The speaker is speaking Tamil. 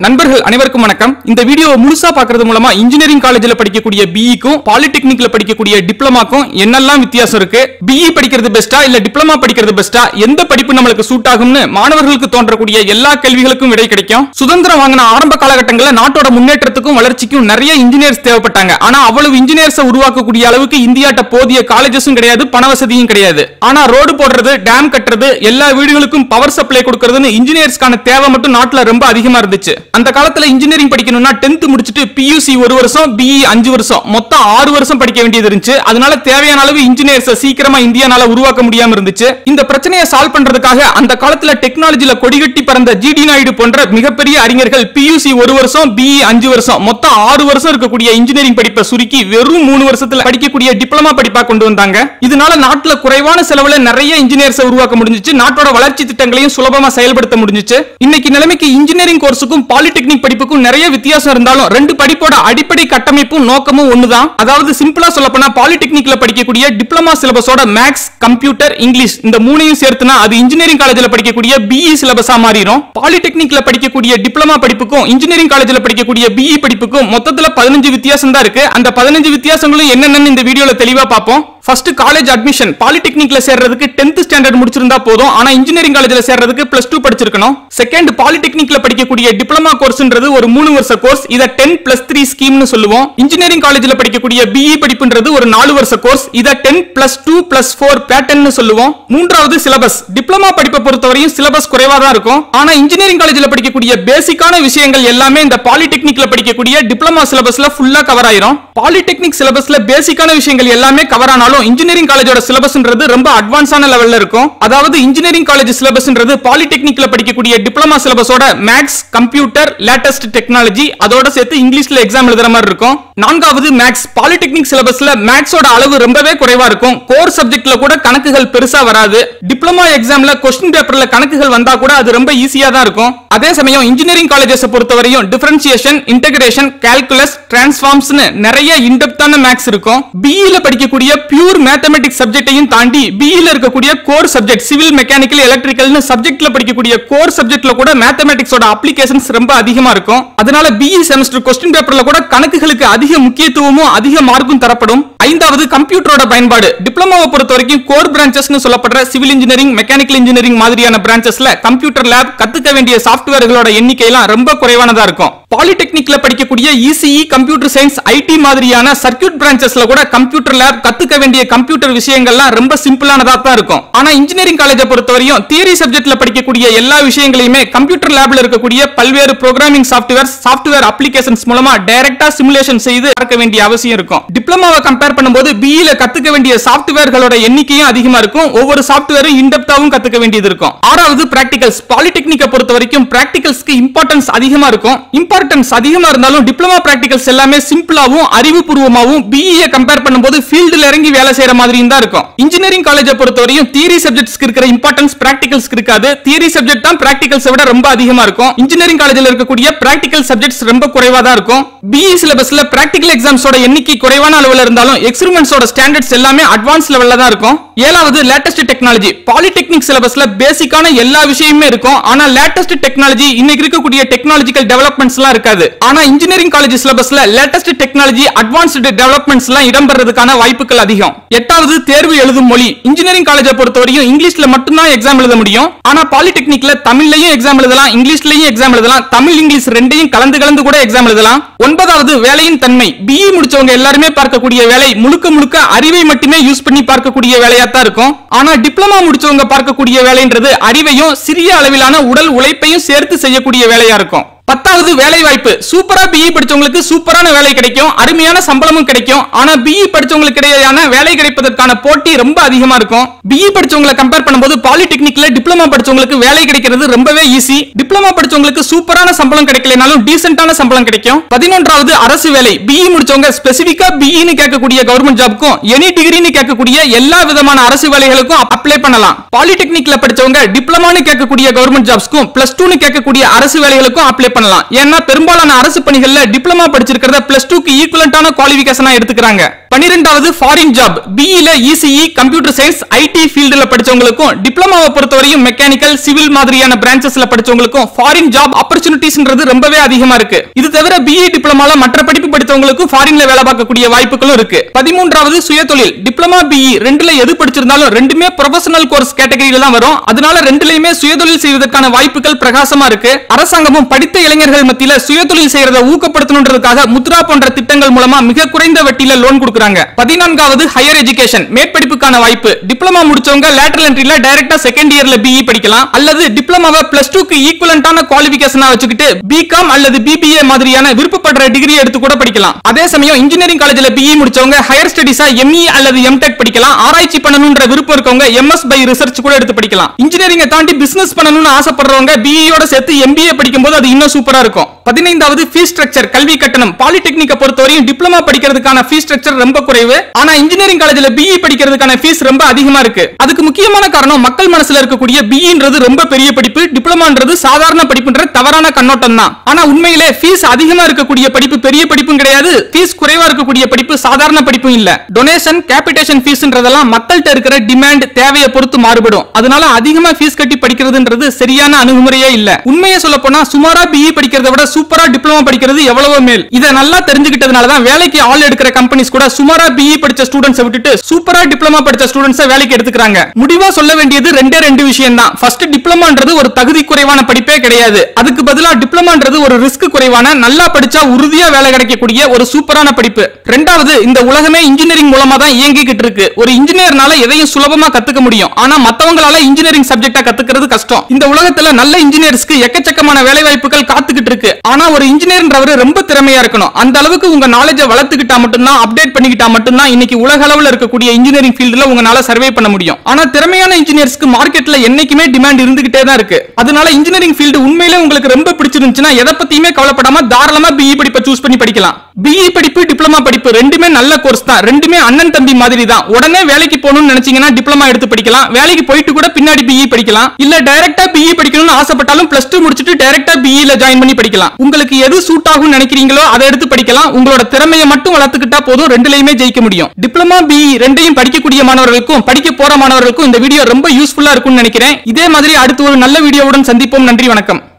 நண்பர்கள் அனைவருக்கும் வணக்கம். இந்த வீடியோவை முழுசா பார்க்கிறது மூலமா இன்ஜினியரிங் காலேஜ்ல படிக்கக்கூடிய பிஇக்கும் பாலிடெக்னிக்ல படிக்கக்கூடிய டிப்ளமாக்கும் என்னெல்லாம் வித்தியாசம் இருக்கு, பிஇ படிக்கிறது பெஸ்டா இல்ல டிப்ளமா படிக்கிறது பெஸ்டா, எந்த படிப்பு நமக்கு சூட் ஆகும்னு மாணவர்களுக்கு தோன்றக்கூடிய எல்லா கேள்விகளுக்கும் விடை கிடைக்கும். சுதந்திரம் வாங்கின ஆரம்ப காலகட்டங்களில் நாட்டோட முன்னேற்றத்துக்கும் வளர்ச்சிக்கும் நிறைய இன்ஜினியர்ஸ் தேவைப்பட்டாங்க. ஆனா அவ்வளவு இன்ஜினியர்ஸ் உருவாக்கக்கூடிய அளவுக்கு இந்தியாட்ட போதிய காலேஜஸும் கிடையாது, பண வசதியும் கிடையாது. ஆனா ரோடு போடுறது, டேம் கட்டுறது, எல்லா வீடுகளுக்கும் பவர் சப்ளை கொடுக்கிறதுன்னு இன்ஜினியர்ஸ்க்கான தேவை மட்டும் நாட்டுல ரொம்ப அதிகமா இருந்துச்சு. அந்த காலத்துல இன்ஜினியரிங் படிக்கணும்னா 10th முடிச்சிட்டு பியூசி 1 வருஷம், பிஇ 5 வருஷம், மொத்தம் 6 வருஷம் படிக்க வேண்டியது இருந்துச்சு. அதனால தேவையான அளவு இன்ஜினியர்ஸ் சீக்கிரமா இந்தியானால உருவாக்க முடியாம இருந்துச்சு. இந்த பிரச்சனையை சால்வ் பண்றதுக்காக அந்த காலத்துல டெக்னாலஜில கொடிகட்டி பறந்த ஜிடி நாயுடு போன்ற மிகப்பெரிய அறிஞர்கள் பியூசி 1 வருஷம், பிஇ 5 வருஷம், மொத்தம் 6 வருஷம் இருக்கக்கூடிய இன்ஜினியரிங் படிப்பை சுருக்கி வெறும் 3 வருஷத்துல படிக்கக்கூடிய டிப்ளமா படிப்பா கொண்டு வந்தாங்க. இதனால நாட்டுல குறைவான செலவுல நிறைய இன்ஜினியர்ஸ் உருவாக்க முடிஞ்சிச்சு, நாட்டோட வளர்ச்சி திட்டங்களையும் சுலபமா செயல்படுத்த முடிஞ்சிச்சு. இன்னைக்கு நிலைமைக்கு இன்ஜினியரிங் கோர்ஸுக்கும் பாலிடெக்னிக் படிப்புக்கும் நிறைய வித்தியாசம் இருந்தாலும் ரெண்டு படிப்போட அடிப்படை கட்டமைப்பும் நோக்கமும் ஒண்ணுதான். அதாவது சிம்பிளா சொல்லப்போனா பாலிடெக்னிக்ல படிக்கக்கூடிய டிப்ளமா சிலபஸோட மேக்ஸ், கம்ப்யூட்டர், இங்கிலீஷ் இந்த மூணையும் சேர்த்துனா அது இன்ஜினியரிங் காலேஜ்ல படிக்கக்கூடிய பிஇ சிலபஸா மாறிடும். பாலிடெக்னிக்ல படிக்கக்கூடிய டிப்ளமா படிப்புக்கும் இன்ஜினியரிங் காலேஜ்ல படிக்கக்கூடிய பிஇ படிப்புக்கும் மொத்தத்துல 15 வித்தியாசம் தான் இருக்கு. அந்த 15 வித்தியாசங்களும் என்னென்னு இந்த வீடியோல தெளிவா பார்ப்போம். First college admission. பாலிடெக்னிக்ல சேர்றதுக்கு 10th ஸ்டாண்டர்ட் முடிச்சிருந்தா போதும், ஆனா இன்ஜினியரிங் காலேஜ்ல சேர்றதுக்கு +2 படிச்சிருக்கணும். செகண்ட், பாலிடெக்னிக்ல படிக்கக்கூடிய டிப்ளமா கோர்ஸ்ன்றது ஒரு 3 வருஷ கோர்ஸ். இத 10+3 ஸ்கீம்னு சொல்லுவோம். இன்ஜினியரிங் காலேஜ்ல படிக்கக்கூடிய பிஇ படிப்புன்றது ஒரு 4 வருஷ கோர்ஸ். இத 10+2+4 பேட்டர்ன்னு சொல்லுவோம். மூன்றாவது, சிலபஸ். டிப்ளமா படிப்பை பொறுத்தவரையும் சிலபஸ் குறைவா தான் இருக்கும். ஆனா இன்ஜினியரிங் காலேஜ்ல படிக்கக்கூடிய பேசிக்கான விஷயங்கள் எல்லாமே இந்த பாலிடெக்னிக்ல படிக்கக்கூடிய டிப்ளமா சிலபஸ்ல ஃபுல்லா கவர் ஆயிரும். பாலிடெக்னிக் சிலபஸ்ல பேசிக்கான விஷயங்கள் எல்லாமே கவர் ஆனாலும் இன்ஜினியரிங் காலேஜோட சிலபஸ்ன்றது ரொம்ப அட்வான்ஸான லெவல்ல இருக்கும். அதாவது இன்ஜினியரிங் காலேஜ் சிலபஸ்ன்றது பாலிடெக்னிக்ல படிக்கக்கூடிய டிப்ளமா சிலபஸோட மேக்ஸ், கம்ப்யூட்டர், லேட்டஸ்ட் டெக்னாலஜி அதோட சேர்த்து இங்கிலீஷ்ல எக்ஸாம் எழுதுற மாதிரி இருக்கும். நான்காவது, மேக்ஸ். பாலிடெக்னிக் சிலபஸ்ல மேக்ஸோட அளவு ரொம்பவே குறைவா இருக்கும். கோர் சப்ஜெக்ட்ல கூட கணக்குகள் பெருசா வராது. டிப்ளமா எக்ஸாம்ல क्वेश्चन பேப்பர்ல கணக்குகள் வந்தா கூட அது ரொம்ப ஈஸியா தான் இருக்கும். அதே சமயம் இன்ஜினியரிங் காலேஜஸ் பொறுத்தவரையும் டிஃபரன்ஷியேஷன், இன்டகிரேஷன், கால்குலஸ், டிரான்ஸ்ஃபார்ம்ஸ்னு நிறைய இன்டெப்தான மேக்ஸ் இருக்கும். பிஇல படிக்கக்கூடிய பியூர் மேத்தமெட்டிக்ஸ் சப்ஜெக்ட்டையும் தாண்டி பிஇல இருக்கக்கூடிய கோர் சப்ஜெக்ட் சிவில், மெக்கானிக்கல், எலக்ட்ரிக்கல்னு சப்ஜெக்ட்ல படிக்கக்கூடிய கோர் சப்ஜெக்ட்ல கூட மேத்தமெட்டிக்ஸோட அப்ளிகேஷன்ஸ் ரொம்ப அதிகமா இருக்கும். அதனால பிஇ செமஸ்டர் क्वेश्चन பேப்பர்ல கூட கணக்குகளுக்கு அதிக முக்கியத்துவமும் அதிக மார்க்கும் தரப்படும். ஐந்தாவது, கம்ப்யூட்டரோட பயன்பாடு. டிப்ளமாவை பொறுத்தவரைக்கும் கோர் பிரான்ச்சஸ்னு சொல்லப்படுற சிவில் இன்ஜினியரிங், மெக்கானிக்கல் இன்ஜினியரிங் மாதிரியான பிரான்ச்சஸ்ல கம்ப்யூட்டர் லேப், கத்துக்க வேண்டிய சாஃப்ட்வேர்களோட எண்ணிக்கை எல்லாம் ரொம்ப குறைவானதா இருக்கும். பாலிடெக்னிக்ல படிக்கக்கூடிய இசிஇ, கம்ப்யூட்டர் சயின்ஸ், ஐடி மாதிரியான சர்க்யூட் பிரான்ச்சஸ்ல கூட கம்ப்யூட்டர் லேப், கத்துக்க வேண்டிய கம்ப்யூட்டர் விஷயங்கள்லாம் ரொம்ப சிம்பிளானதா தான் இருக்கும். ஆனா இன்ஜினியரிங் காலேஜை பொறுத்தவரையும் தியரி சப்ஜெக்ட்ல படிக்கக்கூடிய எல்லா விஷயங்களையுமே கம்ப்யூட்டர் லேப்ல இருக்கக்கூடிய பல்வேறு ப்ரோகிராமிங் சாஃப்ட்வேர் அப்ளிகேஷன்ஸ் மூலமா டைரக்டா சிமுலேஷன் செய்து பார்க்க வேண்டிய அவசியம் இருக்கும். டிப்ளமாவை கம்பேர் பண்ணும்போது பிஇல கத்துக்க வேண்டிய சாஃப்ட்வேர்களோட எண்ணிக்கையும் அதிகமா இருக்கும். ஒவ்வொரு சாஃப்ட்வேரும் இன்டெப்தாவும் கத்துக்க வேண்டியது இருக்கும். ஆறாவது, பிராக்டிகல்ஸ். பாலிடெக்னிக்கை பொறுத்தவரைக்கும் பிராக்டிகல்ஸ்க்கு இம்பார்ட்டன்ஸ் அதிகமா இருக்கும். இம்பார்ட்டன்ஸ் அதிகமா இருந்தாலும் டிப்ளமா பிராக்டிகல்ஸ் எல்லாமே சிம்பிளாவும் அறிவுபூர்வமாவும் பிஇயை கம்பேர் பண்ணும்போது ஃபீல்ட்ல இறங்கி வேலை செய்யற மாதிரியும் தான் இருக்கும். இன்ஜினியரிங் காலேஜை பொறுத்தவரையும் தியரி சப்ஜெக்ட்ஸ்க்கு இருக்கிற இம்பார்ட்டன்ஸ் பிராக்டிகல்ஸ்க்கு இருக்காது. தியரி சப்ஜெக்ட் தான் பிராக்டிகல்ஸ் விட ரொம்ப அதிகமா இருக்கும். இன்ஜினியரிங் காலேஜ்ல இருக்கக்கூடிய பிராக்டிகல் சப்ஜெக்ட்ஸ் ரொம்ப குறைவா தான் இருக்கும். பிஇ சிலபஸ்ல பிராக்டிகல் எக்ஸாம்ஸோட எண்ணிக்கை குறைவான அளவுல இருந்தாலும் எக்ஸ்பெரிமெண்ட்ஸோட ஸ்டாண்டர்ட்ஸ் எல்லாமே அட்வான்ஸ் லெவல்ல தான் இருக்கும். ஏழாவது, லேட்டஸ்ட் டெக்னாலஜி. பாலிடெக்னிக் சிலபஸ்ல பேசிக்கான எல்லா விஷயமுமே இருக்கும். ஆனா லேட்டஸ்ட் டெக்னாலஜி, இன்னைக்கு இருக்கக்கூடிய டெக்னாலஜிக்கல் டெவலப்மெண்ட்ஸ் எல்லாம் இருக்காது. ஆனா இன்ஜினியரிங் காலேஜ் சிலபஸ்ல லேட்டஸ்ட் டெக்னாலஜி, அட்வான்ஸ்டு டெவலப்மெண்ட்ஸ் எல்லாம் இடம்பெறதுக்கான வாய்ப்புகள் அதிகம். எட்டாவது, தேர்வு எழுதும் மொழி. இன்ஜினியரிங் காலேஜை பொறுத்தவரையும் இங்கிலீஷ்ல மட்டும்தான் எக்ஸாம் எழுத முடியும். ஆனா பாலிடெக்னிக்ல தமிழ்லயும் எக்ஸாம் எழுதலாம், இங்கிலீஷ்லயும் எக்ஸாம் எழுதலாம், தமிழ் இங்கிலீஷ் ரெண்டையும் கலந்து கூட எக்ஸாம் எழுதலாம். ஒன்பதாவது, வேலையின் தன்மை. பிஇ முடிச்சவங்க எல்லாருமே பார்க்கக்கூடிய வேலை முழுக்க முழுக்க அறிவை மட்டுமே யூஸ் பண்ணி பார்க்கக்கூடிய வேலையா தான் இருக்கும். ஆனா டிப்ளமா முடிச்சவங்க பார்க்கக்கூடிய வேலைன்றது அறிவையும் சிறிய அளவிலான உடல் உழைப்பையும் சேர்த்து செய்யக்கூடிய வேலையா இருக்கும். பத்தாவது, வேலை வாய்ப்பு. சூப்பரா பிஇ படிச்சவங்களுக்கு சூப்பரான வேலை கிடைக்கும், அருமையான சம்பளமும் கிடைக்கும். ஆனா பிஇ படிச்சவங்களுக்கு இடையேயான வேலை கிடைப்பதற்கான போட்டி ரொம்ப அதிகமா இருக்கும். பிஇ படிச்சவங்களை கம்பேர் பண்ணும்போது பாலிடெக்னிக்ல டிப்ளமா படிச்சவங்களுக்கு வேலை கிடைக்கிறது ரொம்பவே ஈஸி. டிப்ளமா படிச்சவங்களுக்கு சூப்பரான சம்பளம் கிடைக்கலனாலும் டீசென்ட்டான சம்பளம் கிடைக்கும். 11வது, அரசு வேலை. பிஇ முடிச்சவங்க ஸ்பெசிபிக்கா பிஇன்னு கேட்கக்கூடிய கவர்மெண்ட் ஜாப்க்கும் எனி டிகிரின்னு கேட்கக்கூடிய எல்லா விதமான அரசு வேலைகளுக்கும் அப்ளை பண்ணலாம். பாலிடெக்னிக்ல படிச்சவங்க டிப்ளமான்னு கேட்கக்கூடிய கவர்மெண்ட் ஜாப்ஸ்க்கும் +2ன்னு கேட்கக்கூடிய அரசு வேலைகளுக்கும் அப்ளை பண்ணலாம். ஏன்னா பெரும்பாலான அரசு பணிகள்ல டிப்ளமா படிச்சிருக்கிறத +2க்கு ஈக்குவலன்ட்டான குவாலிஃபிகேஷனா எடுத்துக்கிறாங்க. 12வது ஃபாரின் ஜாப். BE ல ECE, கம்ப்யூட்டர் சயின்ஸ், IT ஃபீல்ட்ல படிச்சவங்களுக்கும் டிப்ளமாவை பொறுத்தவரையும் மெக்கானிக்கல், சிவில் மாதிரியான பிரான்ச்சஸ்ல படிச்சவங்களுக்கும் ஃபாரின் ஜாப் ஆப்பர்ச்சுனிட்டிஸ்ன்றது ரொம்பவே அதிகமா இருக்கு. இது தவிர BE டிப்ளமால மற்ற படிப்பு படித்தவங்களுக்கும் ஃபாரின்ல வேலை பார்க்கக்கூடிய வாய்ப்புகளும் இருக்கு. 13வது சுயதொழில். டிப்ளமா BE ரெண்டுல எது படிச்சிருந்தாலும் ரெண்டுமே ப்ரொபஷனல் கோர்ஸ் கேட்டகரியில தான் வரும். அதனால ரெண்டுலயுமே சுயதொழில் செய்வதற்கான வாய்ப்புகள் பிரகாசமா இருக்கு. அரசாங்கமும் படித்த இளைஞர்கள் மத்தியில சுயதொழில் செய்யறத ஊக்கப்படுத்தணும்ன்றதுக்காக முத்ரா போன்ற திட்டங்கள் மூலமா மிக குறைந்த வட்டியில லோன் கொடுக்கறாங்க. 14வது ஹையர் எஜுகேஷன். மேற்படிப்புக்கான வாய்ப்பு. டிப்ளமா முடிச்சவங்க லேட்டரல் என்ட்ரில டைரக்டா செகண்ட் இயர்ல BE படிக்கலாம். அல்லது டிப்ளமாவை +2க்கு ஈக்குவலன்ட்டான குவாலிஃபிகேஷனா வச்சுக்கிட்டு BCom அல்லது BBA மாதிரியான விருப்பப்படுற டிகிரி எடுத்து கூட படிக்கலாம். அதே சமயம் இன்ஜினியரிங் காலேஜ்ல BE முடிச்சவங்க ஹையர் ஸ்டடீஸா ME அல்லது MTech படிக்கலாம். ஆராய்ச்சி பண்ணணும்ன்ற விருப்பம் இருக்கவங்க MS by ரிசர்ச் கூட எடுத்து படிக்கலாம். இன்ஜினியரிங் தாண்டி பிசினஸ் பண்ணணும்னு ஆசைப்படுறவங்க BE யோட சேர்த்து MBA படிக்கும்போது அது இன்னும் சூப்பரா இருக்கும். 15வது ஃபீஸ் ஸ்ட்ரக்சர். கல்வி கட்டணம். பாலிடெக்னிக்க பொறுத்தவரையும் டிப்ளமா படிக்கிறதுக்கான ஃபீஸ் ஸ்ட்ரக்சர் ரொம்ப குறைவு. ஆனா இன்ஜினியரிங் காலேஜ்ல BE படிக்கிறதுக்கான ஃபீஸ் ரொம்ப அதிகமா இருக்கு. அதுக்கு முக்கியமான காரணம் மக்கள் மனசுல இருக்கக்கூடிய BEன்றது ரொம்ப பெரிய படிப்பு, டிப்ளமான்றது சாதாரண படிப்புன்ற தவறான கண்ணோட்டம் தான். ஆனா உண்மையிலே ஃபீஸ் அதிகமா இருக்கக்கூடிய படிப்பு பெரிய படிப்பும் கிடையாது, ஃபீஸ் குறைவா இருக்கக்கூடிய படிப்பு சாதாரண படிப்பும் இல்ல. டொனேஷன், கேபிடேஷன் ஃபீஸ்ன்றதெல்லாம் மக்கள்கிட்ட இருக்கிற டிமாண்ட், தேவையை பொறுத்து மாறுபடும். அதனால அதிகமா ஃபீஸ் கட்டி படிக்கிறதுன்றது சரியான அணுகுமுறையே இல்ல. உண்மையை சொல்ல போனா சுமாரா BE படிக்கிறத விட சூப்பரா டிப்ளமா படிக்கிறது எவ்வளவோ மேல். இத நல்லா தெரிஞ்சுக்கிட்டதுனால தான் வேலைக்கு ஆள் எடுக்கிற கம்பெனிஸ் கூட சுமாரா BE படிச்ச ஸ்டூடண்ட்ஸை விட்டுட்டு சூப்பரா டிப்ளமா படிச்ச ஸ்டூடண்ட்ஸை வேலைக்கு எடுத்துக்கிறாங்க. முடிவா சொல்ல வேண்டியது ரெண்டு விஷயம் தான். ஃபர்ஸ்ட், டிப்ளமான்றது ஒரு தகுதி குறைவான படிப்பே கிடையாது. அதுக்கு பதிலா டிப்ளமான்றது ஒரு ரிஸ்க் குறைவான, நல்லா படிச்சா உறுதியா வேலை கிடைக்கக்கூடிய ஒரு சூப்பரான படிப்பு. ரெண்டாவது, இந்த உலகமே இன்ஜினியரிங் மூலமா தான் இயங்கிக்கிட்டு இருக்கு. ஒரு இன்ஜினியர்னால எதையும் சுலபமா கத்துக்க முடியும். ஆனா மத்தவங்களால இன்ஜினியரிங் சப்ஜெக்ட்டா கத்துக்கிறது கஷ்டம். இந்த உலகத்துல நல்ல இன்ஜினியர்ஸ்க்கு எக்கச்சக்கமான வேலை வாய்ப்புகள் காத்துக்கிட்டு இருக்கு. ஆனா ஒரு இன்ஜினியர்ன்றவர் ரொம்ப திறமையா இருக்கணும். அந்த அளவுக்கு உங்க நாலேஜை வளர்த்துக்கிட்டா மட்டும்தான், அப்டேட் பண்ணிக்கிட்டா மட்டும்தான் இன்னைக்கு உலக அளவுல இருக்கக்கூடிய இன்ஜினியரிங் ஃபீல்ட்ல உங்களால சர்வே பண்ண முடியும். ஆனா திறமையான இன்ஜினியர்ஸ்க்கு மார்க்கெட்ல என்னைக்குமே டிமாண்ட் இருந்துகிட்டே தான் இருக்கு. அதனால இன்ஜினியரிங் ஃபீல்டு உண்மையிலே உங்களுக்கு ரொம்ப பிடிச்சிருந்துச்சுன்னா எதை பத்தியுமே கவலைப்படாம தாராளமா BE படிப்பை சூஸ் பண்ணி படிக்கலாம். BE படிப்பு, டிப்ளமா படிப்பு ரெண்டுமே நல்ல கோர்ஸ் தான். ரெண்டுமே அண்ணன் தம்பி மாதிரி தான். உடனே வேலைக்கு போகணும்னு நினைச்சீங்கன்னா டிப்ளமா எடுத்து படிக்கலாம். வேலைக்கு போயிட்டு கூட பின்னாடி BE படிக்கலாம். இல்ல டைரக்டா BE படிக்கணும்னு ஆசைப்பட்டாலும் +2 முடிச்சிட்டு டைரக்டா BE ல ஜாயின் பண்ணி படிக்கலாம். உங்களுக்கு எது சூட் ஆகும் நினைக்கிறீங்களோ அதை எடுத்து படிக்கலாம். உங்களோட திறமையை மட்டும் வளர்த்துக்கிட்டா போதும், ரெண்டுலயுமே ஜெயிக்க முடியும். டிப்ளமா BE ரெண்டையும் படிக்கக்கூடிய மாணவர்களுக்கும் படிக்க போற மாணவர்களுக்கும் இந்த வீடியோ ரொம்ப யூஸ்ஃபுல்லா இருக்கும்னு நினைக்கிறேன். இதே மாதிரி அடுத்து ஒரு நல்ல வீடியோவுடன் சந்திப்போம். நன்றி, வணக்கம்.